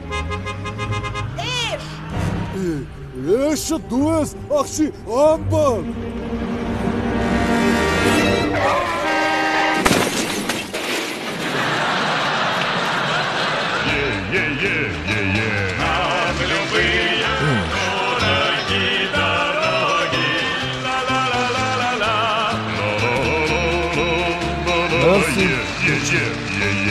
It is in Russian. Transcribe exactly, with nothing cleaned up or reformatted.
ايش؟ إيه، ايش الدوس اخشي امبر. Нам любые дороги, дороги, ла-ла-ла-ла-ла-ла. Merci. Yeah, yeah, yeah, yeah.